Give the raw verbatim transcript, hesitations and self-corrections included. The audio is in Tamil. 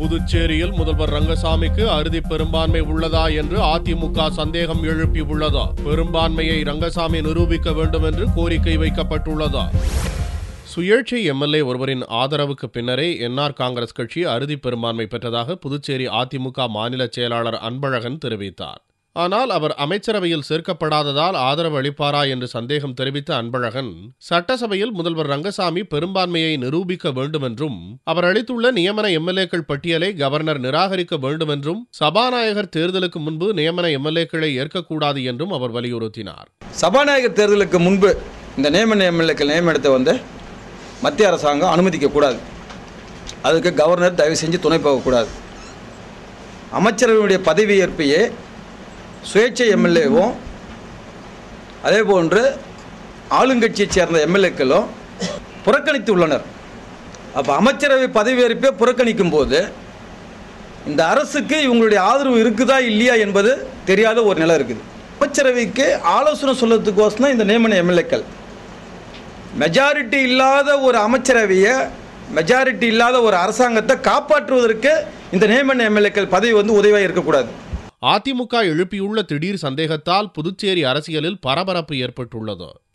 புதுச்சேரியில் முதல்வர் ரங்கசாமிக்கு அறுதி பெரும்பான்மை உள்ளதா என்று அதிமுக சந்தேகம் எழுப்பியுள்ளது. பெரும்பான்மையை ரங்கசாமி நிரூபிக்க வேண்டும் என்று கோரிக்கை வைக்கப்பட்டுள்ளது. சுயேட்சை எம்எல்ஏ ஒருவரின் ஆதரவுக்கு பின்னரே என்ஆர் காங்கிரஸ் கட்சி அறுதி பெரும்பான்மை பெற்றதாக புதுச்சேரி அதிமுக மாநில செயலாளர் அன்பழகன் தெரிவித்தார். ஆனால் அவர் அமைச்சரவையில் சேர்க்கப்படாததால் ஆதரவு அளிப்பாரா என்று சந்தேகம் தெரிவித்த அன்பழகன், சட்டசபையில் முதல்வர் ரங்கசாமி பெரும்பான்மையை நிரூபிக்க வேண்டும் என்றும் அவர் அளித்துள்ள நியமன எம்எல்ஏக்கள் பட்டியலை கவர்னர் நிராகரிக்க வேண்டும் என்றும் சபாநாயகர் தேர்தலுக்கு முன்பு நியமன எம்எல்ஏக்களை ஏற்கக்கூடாது என்றும் அவர் வலியுறுத்தினார். சபாநாயகர் தேர்தலுக்கு முன்பு இந்த நியமன எம்எல்ஏக்கள் நியமனத்தை வந்து மத்திய அரசாங்கம் அனுமதிக்கக்கூடாது. அதுக்கு கவர்னர் தயவு செஞ்சு துணை போகக்கூடாது. அமைச்சரவையுடைய பதவியேற்பையே சுயேட்சை எம்எல்ஏவும் அதே போன்று ஆளுங்கட்சியைச் சேர்ந்த எம்எல்ஏக்களும் புறக்கணித்து உள்ளனர். அப்போ அமைச்சரவை பதவியேற்பை புறக்கணிக்கும் போது இந்த அரசுக்கு இவங்களுடைய ஆதரவு இருக்குதா இல்லையா என்பது தெரியாத ஒரு நிலை இருக்குது. அமைச்சரவைக்கு ஆலோசனை சொல்றதுக்கோசம் இந்த நியமன எம்எல்ஏக்கள் மெஜாரிட்டி இல்லாத ஒரு அமைச்சரவையை, மெஜாரிட்டி இல்லாத ஒரு அரசாங்கத்தை காப்பாற்றுவதற்கு இந்த நியமன எம்எல்ஏக்கள் பதவி வந்து உதவியாக இருக்கக்கூடாது. அதிமுக எழுப்பியுள்ள திடீர் சந்தேகத்தால் புதுச்சேரி அரசியலில் பரபரப்பு ஏற்பட்டுள்ளது.